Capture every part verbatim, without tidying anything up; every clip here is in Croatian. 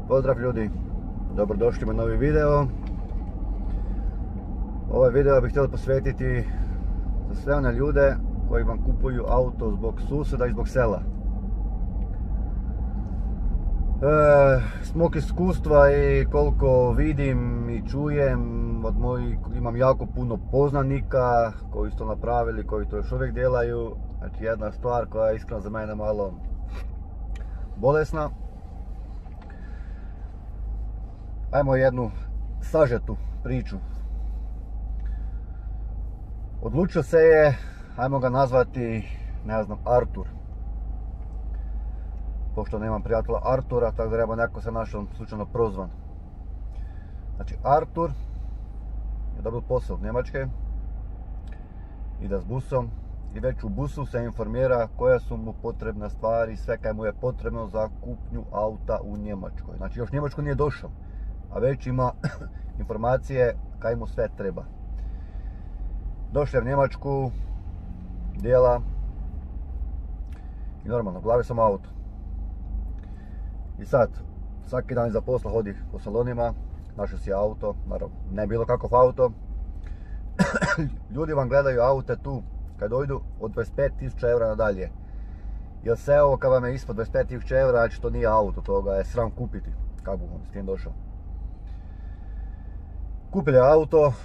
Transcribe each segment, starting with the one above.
Pozdrav ljudi, dobrodošli u novi video. Ovaj video bih htio posvetiti za sve one ljude koji vam kupuju auto zbog susjeda i zbog sela. E, s mog iskustva i koliko vidim i čujem od mojih, imam jako puno poznanika koji su to napravili, koji to još uvijek djelaju. Znači jedna stvar koja je iskreno za mene malo bolesna. Ajmo jednu sažetu priču. Odlučio se je, ajmo ga nazvati, ne znam, Artur. Pošto nemam prijatelja Artura, tako da treba neko se našao slučajno prozvan. Znači Artur je dobio posao od Njemačke, ide s busom i već u busu se informira koje su mu potrebne stvari, sve kaj mu je potrebno za kupnju auta u Njemačkoj. Znači još Njemačku nije došao, a već ima informacije kaj mu sve treba. Došao je u Njemačku, dijela i normalno, u glavi sam auto. I sad, svaki dan iza posla hodi po salonima, našao si auto, naravno, ne bilo kakav auto. Ljudi vam gledaju aute tu, kad dojdu od dvadeset pet tisuća eura nadalje. Jer se ovo kad vam je ispod dvadeset pet tisuća eura, znači to nije auto, toga je sram kupiti. Kako bi on s tim došao? Kupili auto,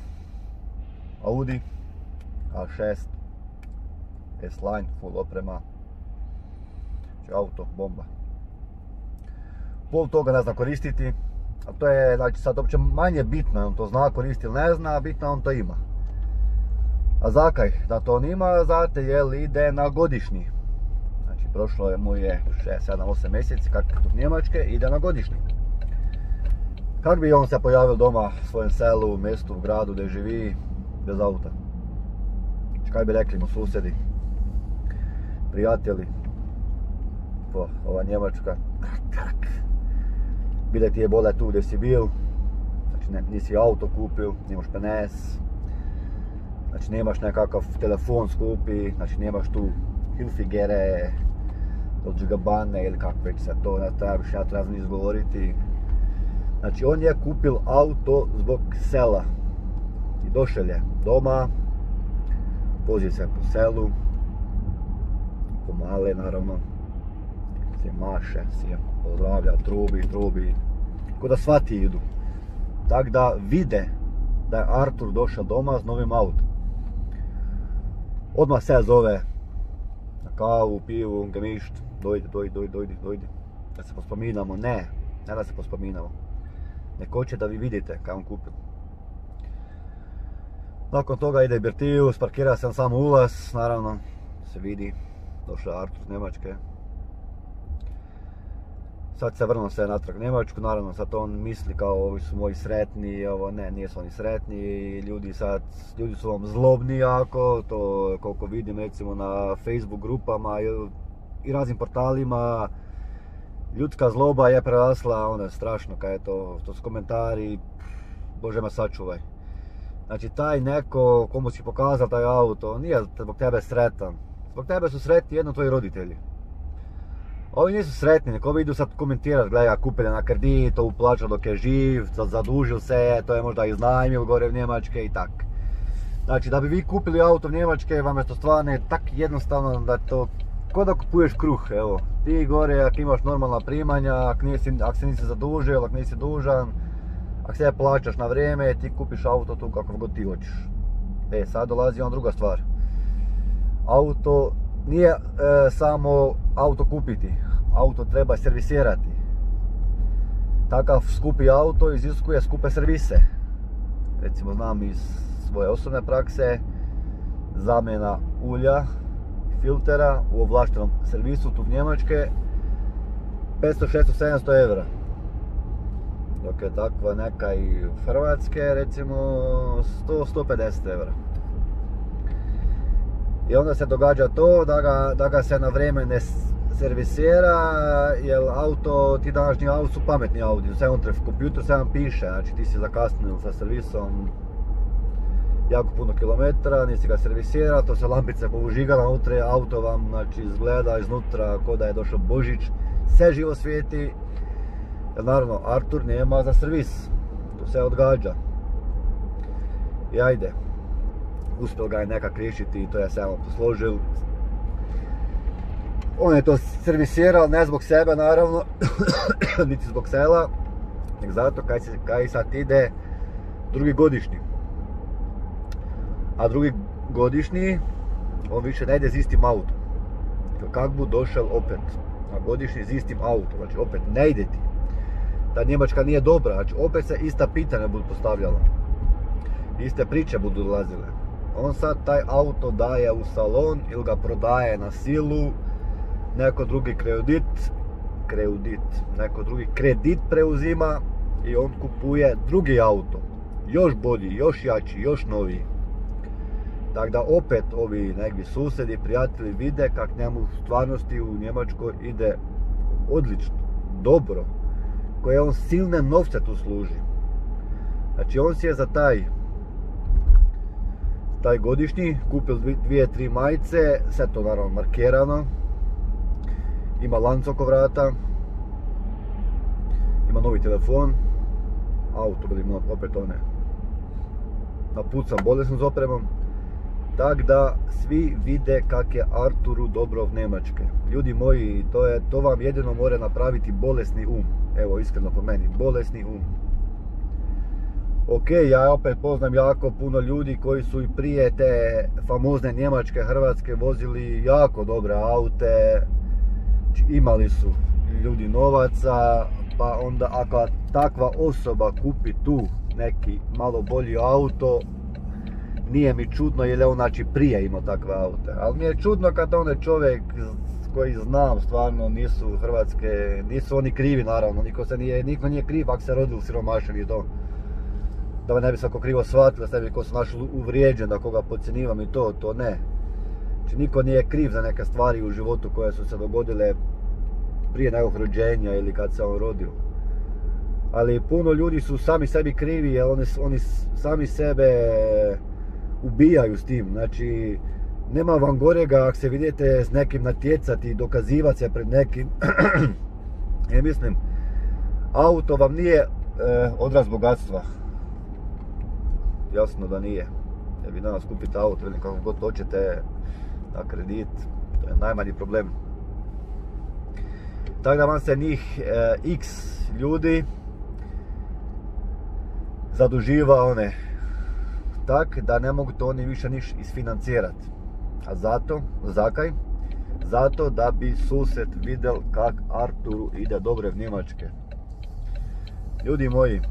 Audi A šest, S-Line, full oprema, znači auto, bomba. Pol toga ne zna koristiti, a to je, znači sad uopće manje bitno, on to zna koristiti ili ne zna, a bitno on to ima. A zakaj da to on ima? Zato jer ide na godišnji. Znači prošlo je mu je šest, sedam, osam mjeseci kako je tu Njemačke, ide na godišnji. Kako bi on se pojavio doma u svojem selu, mjestu, gradu gdje živi, bez auta? Znači kaj bi rekli mu susjedi, prijatelji, po, ova Njemačka, tak, bile ti je bole tu gdje si bil, znači ne, nisi auto kupil, nemaš penes, znači nemaš nekakav telefon skupi, znači nemaš tu Hilfigere, Dolce Gabbane ili kako već se to, ne trebaš, ja trebam izgovoriti. Znači on je kupil auto zbog sela i došel je doma, vozi se po selu, po male naravno, se maše, se pozdravlja, trubi, trubi, ko da svati idu. Tako da vide da je Artur došao doma s novim autom. Odmah se zove na kavu, pivu, gemišt, dojdi, dojdi, dojdi, dojdi, dojdi. Da se pospominamo, ne, ne da se pospominamo. Nek hoće da vi vidite kaj on kupio. Nakon toga ide birtiju, sparkira se na sam ulaz, naravno se vidi, došao je Artur iz Njemačke. Sad se vrnuo se natrag u Njemačku, naravno sad on misli kao ovi su moji sretni, ovo ne, nisu oni sretni, ljudi sad, ljudi su vam zlobni jako, to koliko vidim recimo na Facebook grupama i, i raznim portalima. Ljudska zloba je prerasla, ono je strašno kaj je to, to su komentari, Bože me sačuvaj. Znači taj neko komu si pokazao taj auto, nije zbog tebe sretan, zbog tebe su sretni jedno tvoji roditelji. Ovi nisu sretni, neko ovi idu sad komentirati, gledaj, kupili na kredit, to uplaćao dok je živ, zadužil se, to je možda iznajmio gore u Njemačke i tak. Znači da bi vi kupili auto u Njemačke, vam je to stvarno tak jednostavno da to, ko da kupuješ kruh, evo. Ti gore, ako imaš normalna primanja, ako, nisi, ako se nisi zadužio, ako nisi dužan, ako sve plaćaš na vrijeme, ti kupiš auto tu kako god ti hoćeš. E, sad dolazi on druga stvar. Auto nije e, samo auto kupiti, auto treba servisirati. Takav skupi auto iziskuje skupe servise. Recimo znam iz svoje osobne prakse, zamjena ulja, filtera u ovlaštenom servisu tu Njemačke petsto, šesto, sedamsto eura. Dok je takva neka i u Hrvatske recimo sto do sto pedeset eura. I onda se događa to da ga, da ga se na vrijeme ne servisira, jer auto, ti današnji auto su pametni Audi, sve unutra kompjuter sve vam piše, znači ti si zakasnil sa servisom jako puno kilometara, nisi ga servisira, to se lampice použigala unutra, auto vam znači izgleda iznutra kao da je došao Božić, sve živo svijeti. Jer naravno, Artur nema za servis, to se odgađa. I ajde, uspjel ga je nekak riješiti i to je samo posložil. On je to servisirao, ne zbog sebe naravno, niti zbog sela, nek zato kaj, se, kaj sad ide drugi godišnji. A drugi godišnji, on više ne ide z istim autom. Kak bu došel opet na godišnji z istim autom, znači opet ne ide ti. Ta Njemačka nije dobra, znači opet se ista pitanja budu postavljala. Iste priče budu dolazile. On sad taj auto daje u salon ili ga prodaje na silu, neko drugi kredit, kredit, neko drugi kredit preuzima i on kupuje drugi auto. Još bolji, još jači, još noviji. Tako da opet ovi negdje susjedi, prijatelji vide kak njemu u stvarnosti u Njemačkoj ide odlično, dobro, koje on silne novce tu služi. Znači on si je za taj taj godišnji kupil dvije, tri majice, sve to naravno markerano, ima lanc oko vrata, ima novi telefon, auto ima opet one napucan bolesno s opremom. Tak da svi vide kak je Arturu dobro v Njemačke. Ljudi moji, to, je, to vam jedino more napraviti bolesni um. Evo, iskreno po meni, bolesni um. Ok, ja opet poznam jako puno ljudi koji su i prije te famozne Njemačke, Hrvatske vozili jako dobre aute. Imali su ljudi novaca, pa onda ako takva osoba kupi tu neki malo bolji auto, nije mi čudno jer je on znači prije imao takve aute, ali mi je čudno kad on je čovjek koji znam stvarno nisu Hrvatske, nisu oni krivi naravno, niko, se nije, niko nije kriv ako se rodili siromašeni i to. Da me ne bi svako krivo shvatilo, da se ne bi ko se našao uvrijeđen, da koga podcjenjivam i to, to ne. Znači niko nije kriv za neke stvari u životu koje su se dogodile prije nekog rođenja ili kad se on rodio. Ali puno ljudi su sami sebi krivi jer oni, oni sami sebe ubijaju s tim, znači nema vam gorega ako se vidite s nekim natjecati i dokazivati se pred nekim. Ja mislim, auto vam nije e, odraz bogatstva. Jasno da nije. Jer vi danas kupite auto, vidim kako god hoćete na kredit, to je najmanji problem. Tako da vam se njih e, x ljudi zaduživa one tak da ne mogu to oni više niš isfinancirati. A zato, zakaj? Zato da bi susjed vidjel kak Arturu ide dobre v Njemačke. Ljudi moji,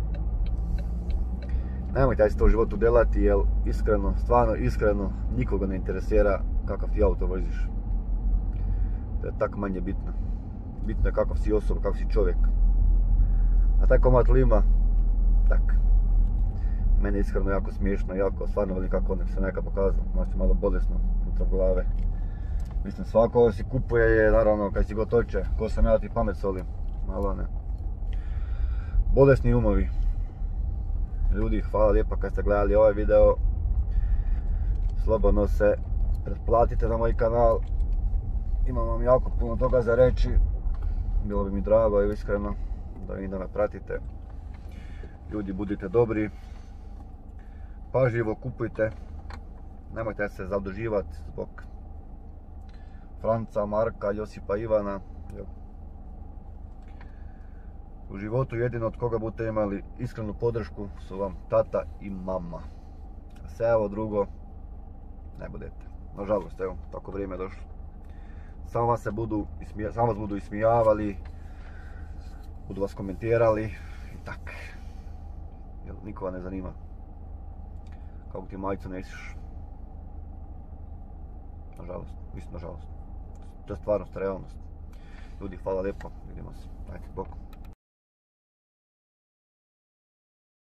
nemojte aj se to u životu delati, jer iskreno, stvarno iskreno, nikoga ne interesira kakav ti auto voziš. To je tak manje bitno. Bitno je kakav si osoba, kakav si čovjek. A taj komad lima, tak. Meni je iskreno jako smiješno, jako, stvarno velim kako on se neka pokazao, znači malo bolesno unutra glave. Mislim, svako si kupuje je, naravno, kad si god hoće, ko sam ja ti pamet solim, malo ne. Bolesni umovi. Ljudi, hvala lijepa kad ste gledali ovaj video. Slobodno se pretplatite na moj kanal. Imam vam jako puno toga za reći. Bilo bi mi drago i iskreno da vi da me pratite. Ljudi, budite dobri. Pažljivo kupujte. Nemojte se zaduživati zbog Franca, Marka, Josipa, Ivana. U životu jedino od koga budete imali iskrenu podršku su vam tata i mama. A sve ovo drugo ne budete. Nažalost, evo, tako vrijeme je došlo. Samo vas se budu, ismija, samo vas budu ismijavali, budu vas komentirali i tak. Jer nikoga ne zanima kako ti majicu nesiš. Nažalost, mislim nažalost. To je stvarnost, realnost. Ljudi, hvala lijepo, vidimo se. Ajde, bok.